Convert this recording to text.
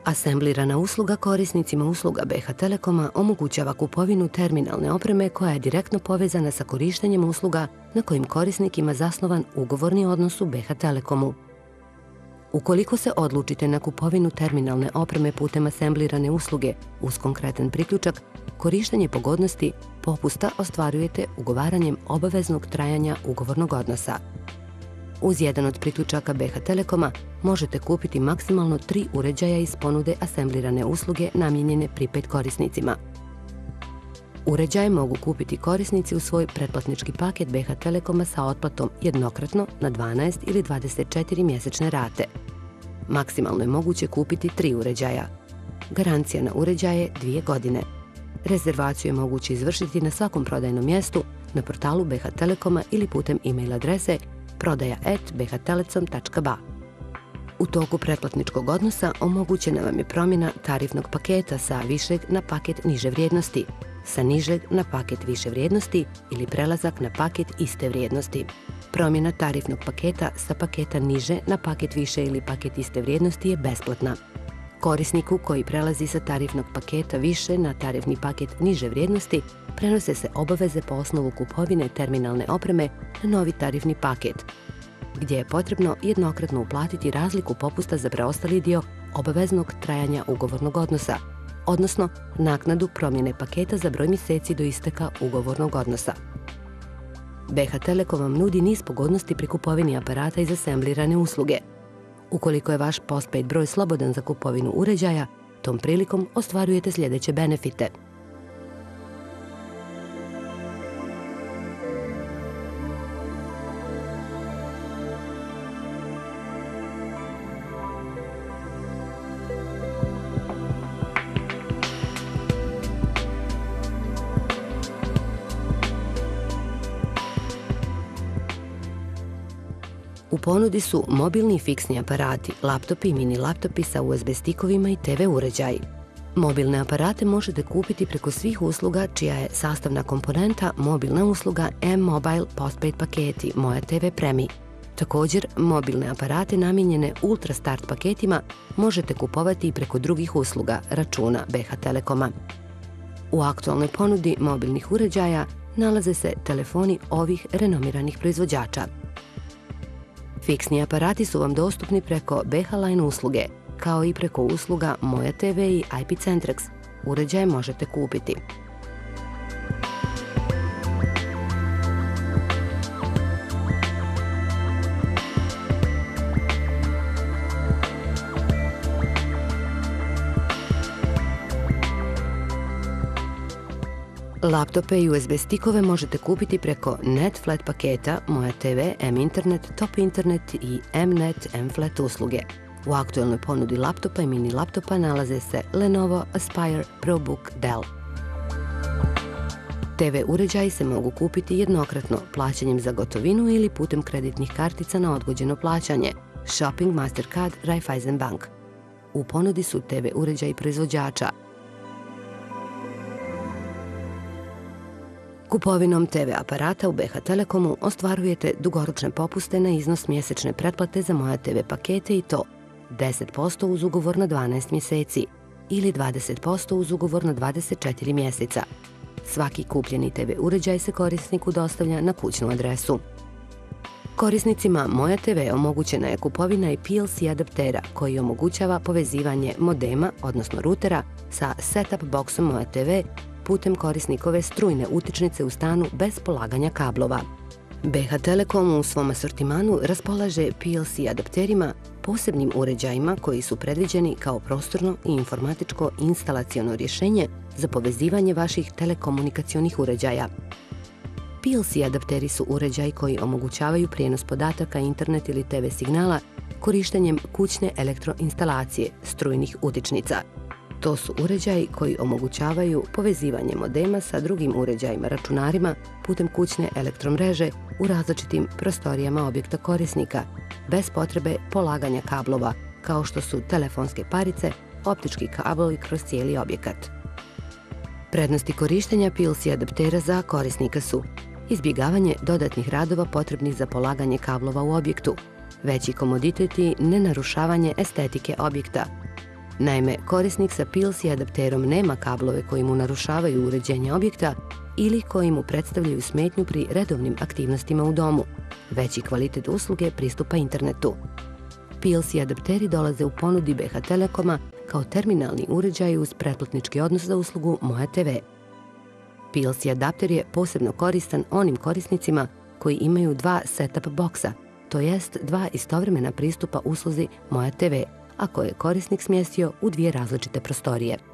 Asemblirana usluga korisnicima usluga BH Telekoma omogućava kupovinu terminalne opreme koja je direktno povezana sa korištenjem usluga na kojim korisnik ima zasnovan ugovorni odnos u BH Telekomu. Ukoliko se odlučite na kupovinu terminalne opreme putem asemblirane usluge uz konkretan priključak, korištenje pogodnosti popusta ostvarujete ugovaranjem obaveznog trajanja ugovornog odnosa. Uz jedan od priključaka BH Telekoma možete kupiti maksimalno 3 uređaja iz ponude asemblirane usluge namijenjene prepaid korisnicima. Uređaje mogu kupiti korisnici u svoj pretplatnički paket BH Telekoma sa otplatom jednokratno na 12 ili 24 mjesečne rate. Maksimalno je moguće kupiti 3 uređaja. Garancija na uređaje 2 godine. Rezervaciju je moguće izvršiti na svakom prodajnom mjestu, na portalu BH Telekoma ili putem e-mail adrese prodaja@bhtelecom.ba. U toku pretplatničkog odnosa omogućena vam je promjena tarifnog paketa sa višeg na paket niže vrijednosti, sa nižeg na paket više vrijednosti ili prelazak na paket iste vrijednosti. Promjena tarifnog paketa sa paketa niže na paket više ili paket iste vrijednosti je besplatna. Korisniku koji prelazi sa tarifnog paketa više na tarifni paket niže vrijednosti prenose se obaveze po osnovu kupovine terminalne opreme na novi tarifni paket, gdje je potrebno jednokratno uplatiti razliku popusta za preostali dio obaveznog trajanja ugovornog odnosa, odnosno naknadu promjene paketa za broj mjeseci do isteka ugovornog odnosa. BH Telekom vam nudi niz pogodnosti pri kupovini aparata iz asemblirane usluge. Ukoliko je vaš postpaid broj slobodan za kupovinu uređaja, tom prilikom ostvarujete sljedeće benefite. U ponudi su mobilni i fiksni aparati, laptopi i mini laptopi sa USB stikovima i TV uređaji. Mobilne aparate možete kupiti preko svih usluga čija je sastavna komponenta mobilna usluga M-Mobile Postpaid paketi Moja TV Premi. Također, mobilne aparate namijenjene Ultra Start paketima možete kupovati i preko drugih usluga računa BH Telekoma. U aktualnoj ponudi mobilnih uređaja nalaze se telefoni ovih renomiranih proizvođača. Fiksni aparati su vam dostupni preko BH Line usluge, kao i preko usluga Moja TV i IP Centrex. Uređaje možete kupiti. Laptope i USB stikove možete kupiti preko Net Flat paketa Moja TV, M-Internet, Top Internet i M-Net M-Flat usluge. U aktualnoj ponudi laptopa i mini laptopa nalaze se Lenovo, Aspire, ProBook, Dell. TV uređaji se mogu kupiti jednokratno plaćanjem za gotovinu ili putem kreditnih kartica na odgođeno plaćanje, Shopping, Mastercard, Raiffeisen Bank. U ponudi su TV uređaji proizvođača. Kupovinom TV aparata u BH Telekomu ostvarujete dugoročne popuste na iznos mjesečne pretplate za Moja TV pakete i to 10% uz ugovor na 12 mjeseci ili 20% uz ugovor na 24 mjeseca. Svaki kupljeni TV uređaj se korisniku dostavlja na kućnu adresu. Korisnicima Moja TV omogućena je kupovina i PLC adaptera koji omogućava povezivanje modema, odnosno rutera, sa setup boksom Moja TV putem korisnikove strujne utičnice u stanu bez polaganja kablova. BH Telekom u svom asortimanu raspolaže PLC adapterima, posebnim uređajima koji su predviđeni kao prostorno i informatičko instalaciono rješenje za povezivanje vaših telekomunikacionih uređaja. PLC adapteri su uređaji koji omogućavaju prijenos podataka, internet ili TV signala korištenjem kućne elektroinstalacije strujnih utičnica. To su uređaji koji omogućavaju povezivanje modema sa drugim uređajima računarima putem kućne elektromreže u različitim prostorijama objekta korisnika, bez potrebe polaganja kablova, kao što su telefonske parice, optički kablovi kroz cijeli objekat. Prednosti korištenja PLC adaptera za korisnika su izbjegavanje dodatnih radova potrebnih za polaganje kablova u objektu, veći komoditet i nenarušavanje estetike objekta, Naime, korisnik sa PLC adapterom nema kablove koji mu narušavaju uređenje objekta ili koji mu predstavljaju smetnju pri redovnim aktivnostima u domu, već i kvalitet usluge pristupa internetu. PLC adapteri dolaze u ponudi BH Telekoma kao terminalni uređaj uz pretplatnički odnos za uslugu Moja TV. PLC adapter je posebno koristan onim korisnicima koji imaju dva set-up boksa, to jest dva istovremena pristupa usluzi Moja TV, a koje je korisnik smjestio u dvije različite prostorije.